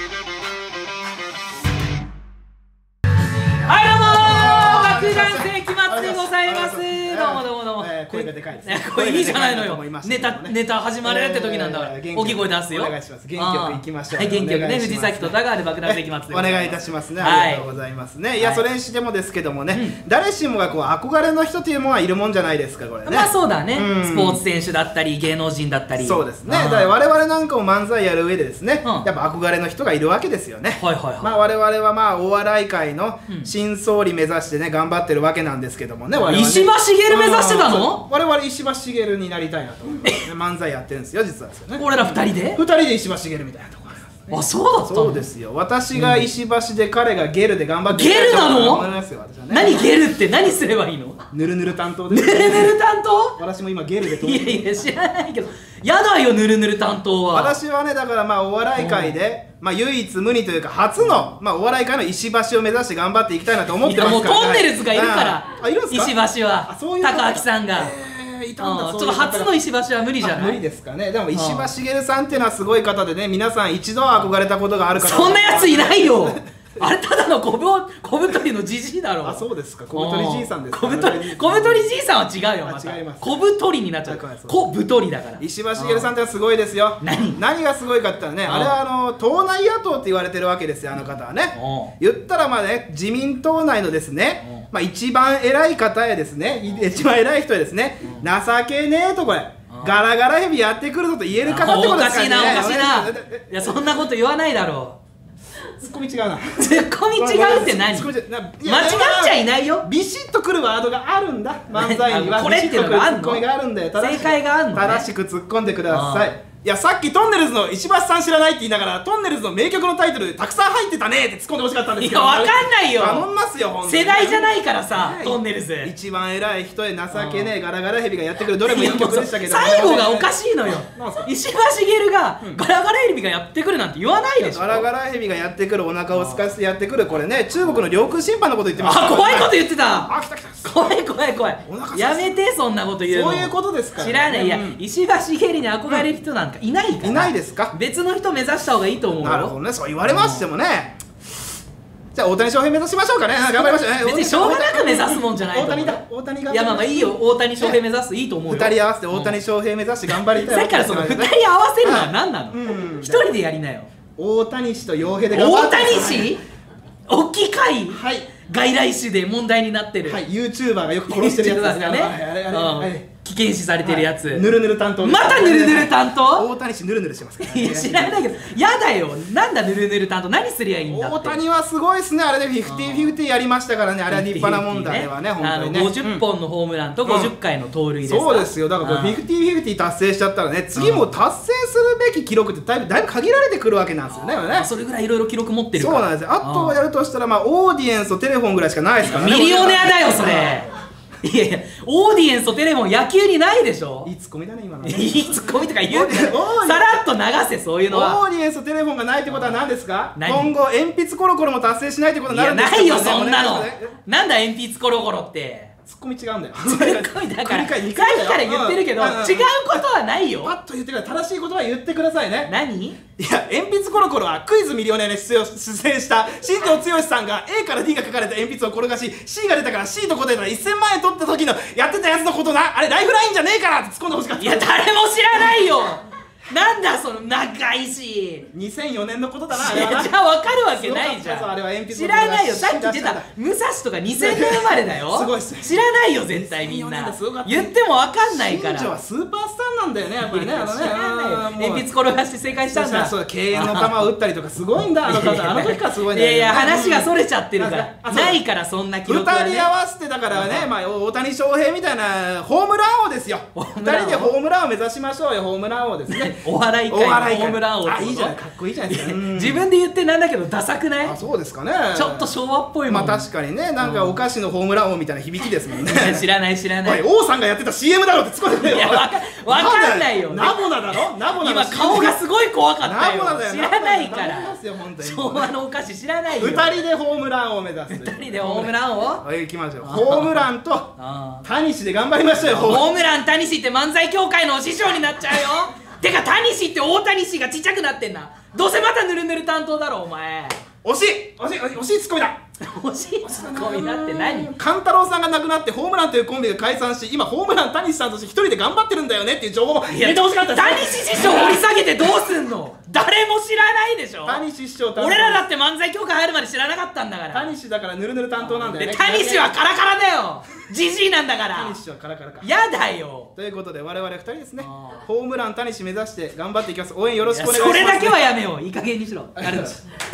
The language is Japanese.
爆弾世紀末でございます。どうもどうもどうも。 声がでかいです。 これいいじゃないのよ。ネタ始まるって時なんだから。大きい声出すよ。 お願いします。元気よくいきましょう。 はい、元気よくね。藤崎と田川で爆弾世紀末で。 お願いいたしますね。ありがとうございますね。いや、それにしてもですけどもね、誰しもがこう憧れの人というものはいるもんじゃないですか、これね。 まあそうだね。スポーツ選手だったり、芸能人だったり。 そうですね。だから我々なんかも漫才やる上でですね、やっぱ憧れの人がいるわけですよね。 はいはいはい。 まあ我々はまあお笑い界の新総理目指してね、頑張ってるわけなんですけどもね。 石破茂目指してたの？ 我々石破茂になりたいなと思って漫才やってるんですよ、実はですよね。 俺ら二人で石破茂みたいなとこありますね。 あ、そうだったの？ そうですよ。私が石橋で彼がゲルで頑張ってゲルなの？何ゲルって何すればいいの？ ぬるぬる担当です。 ぬるぬる担当？ 私も今ゲルで。 いやいや知らないけど、やだよぬるぬる担当は。 私はね、だからまあお笑い界でまあ唯一無二というか初のまあお笑い界の石橋を目指して頑張っていきたいなと思ってますから。 もうトンネルズがいるから。 あ、いるんですか？ 石橋は高明さんが。ちょっと初の石橋は無理じゃない？ 無理ですかね。でも石破茂さんっていうのはすごい方でね、皆さん一度は憧れたことがあるから。 そんなやついないよ。あれただの小太りのじじいだろ。 あ、そうですか。小太りじいさんですか。 小太りじいさんは違うよ。また違います。 小太りになっちゃう。小太りだから。 石破茂さんってすごいですよ。何がすごいかって言ったらね、あれは党内野党って言われてるわけですよ、あの方はね。言ったらまあね、自民党内のですね、まあ一番偉い方やですね、一番偉い人やですね、情けねえとこれガラガラヘビやってくるぞと言える方ってことですからね。 おかしいな。いや、そんなこと言わないだろう。 ツッコミ違うな。 ツッコミ違うって何？間違っちゃいないよ。 ビシッとくるワードがあるんだ。漫才にはこれっていうのがあるの？ ツッコミがあるんだよ。 正解があるの？ 正しく突っ込んでください。いや、さっきトンネルズの石橋さん知らないって言いながらトンネルズの名曲のタイトルたくさん入ってたねって突っ込んでほしかったんですけど。 いや、わかんないよ。 頼みますよ、ほんとに。 世代じゃないからさ、トンネルズ一番偉い人へ情けねえガラガラヘビがやってくる、どれもいい曲でしたけど、 最後がおかしいのよ。石破茂がガラガラヘビがやってくるなんて言わないでしょ。 ガラガラヘビがやってくる、お腹を空かせてやってくる、これね、中国の領空侵犯のこと言ってました。 あ、怖いこと言ってた。 あ、来た来た。 怖い怖い怖い。やめて、そんなこと言うの。 そういうことですから。 知らない。いや、石破茂に憧れる人なんかいないから。 いないですか？ 別の人目指した方がいいと思うよ。 なるほどね、そう言われましてもね。じゃあ大谷翔平目指しましょうかね。頑張りましょうね。 別にしょうがなく目指すもんじゃないと思う。 大谷が。 いや、まあまあいいよ、大谷翔平目指すいいと思うよ。 二人合わせて大谷翔平目指して頑張りたい。 さっきからその二人合わせるのは何なの？一人でやりなよ。 大谷氏と洋平で頑張って。 大谷氏？大きい回？ はい。 外来種で問題になってる。 はい、YouTuber がよく殺してるやつですね。 あれ危険視されてるやつ。 ぬるぬる担当。 またぬるぬる担当？ 大谷氏ぬるぬるしてますから。 いや、知らないけど、やだよ。なんだぬるぬる担当、何すりゃいいんだって。 大谷はすごいですね。あれで50-50やりましたからね。あれは立派なもんだね。本当にね。 50本のホームランと50回の盗塁です。 そうですよ。だからこれ50-50達成しちゃったらね、次も達成するべき記録ってだいぶ限られてくるわけなんですよね。 それぐらいいろいろ記録持ってるから。 そうなんですよ。あとやるとしたらまあオーディエンスとテレフォンぐらいしかないですからね。 ミリオネアだよそれ。いやいや、オーディエンスとテレフォン野球にないでしょ。 いいツッコミだね今の。 いいツッコミとか言うてさらっと流せ、そういうのは。 オーディエンスとテレフォンがないってことは何ですか？今後鉛筆コロコロも達成しないってことになるんですか？ いや、ないよそんなの。なんだ鉛筆コロコロって。 ツッコミ違うんだよ。 ツッコミだからさっきから言ってるけど違うことはないよ。 パッと言ってから正しいことは言ってくださいね。 何？ いや、鉛筆コロコロはクイズミリオネアに出演した新庄剛志さんが A から D が書かれた鉛筆を転がし C が出たから C と答えたら1000万円取った時のやってたやつのことな。あれライフラインじゃねえからって突っ込んでほしかった。 いや、誰も知らないよ。なんだその長いし。 2004年のことだな。 じゃあ分かるわけないじゃん。知らないよ。さっき出た武蔵とか2000年生まれだよ。 すごいっす。 知らないよ絶対みんな。言っても分かんないから。 新庄はスーパースターなんだよね、やっぱりね。 鉛筆転がして正解したんだ。 そう、敬遠の球を打ったりとかすごいんだ。あの時からすごいんだよ。 いやいや、話がそれちゃってるからないから、そんな記録はね。 2人合わせてだからね、まあ大谷翔平みたいなホームラン王ですよ。2人でホームランを目指しましょうよ。ホームラン王ですね。 お笑い界のホームラン王。 あ、いいじゃない、かっこいいじゃないですか。 自分で言ってなんだけどダサくない？ あ、そうですかね。 ちょっと昭和っぽいもん。 まあ確かにね、なんかお菓子のホームラン王みたいな響きですもんね。 知らない知らない。 王さんがやってた CM だろって突っ込んでくれよ。 いや、わかんないよ。 ナボナだろ。ナボナ。 今顔がすごい怖かったよ。知らないから。昭和のお菓子知らないよ。 2人でホームランを目指す。 2人でホームランを？ はい、行きましょう。ホームランとタニシで頑張りましょうよ。 ホームランタニシって漫才協会の師匠になっちゃうよ。てかタニシって大谷氏がちっちゃくなってんな。 どうせまたぬるぬる担当だろお前。 惜しいツッコミだ。 惜しいツッコミだって何？ 勘太郎さんが亡くなってホームランというコンビが解散し、今ホームラン谷さんとして一人で頑張ってるんだよねっていう情報も入れてほしかったです。 谷師匠掘り下げてどうすんの？誰も知らないでしょ。 谷師匠、 俺らだって漫才協会入るまで知らなかったんだから。 谷師だからぬるぬる担当なんだよね。 谷師はカラカラだよ。ジジイなんだから。 谷師はカラカラか。 やだよ。 ということで我々2人ですね、ホームラン谷師目指して頑張っていきます。応援よろしくお願いします。 それだけはやめよう。いい加減にしろ。